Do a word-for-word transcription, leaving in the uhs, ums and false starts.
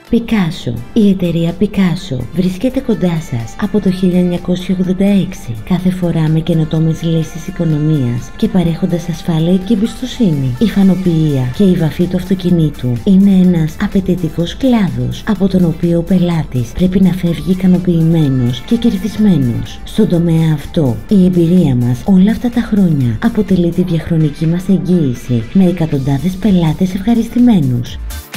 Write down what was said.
Picasso. Η εταιρεία Picasso βρίσκεται κοντά σας από το χίλια εννιακόσια ογδόντα έξι, κάθε φορά με καινοτόμες λύσεις οικονομίας και παρέχοντας ασφάλεια και εμπιστοσύνη. Η φανοποιία και η βαφή του αυτοκινήτου είναι ένας απαιτητικός κλάδος από τον οποίο ο πελάτης πρέπει να φεύγει ικανοποιημένος και κερδισμένος. Στον τομέα αυτό, η εμπειρία μας όλα αυτά τα χρόνια αποτελεί τη διαχρονική μας εγγύηση με εκατοντάδες πελάτες ευχαριστημένους.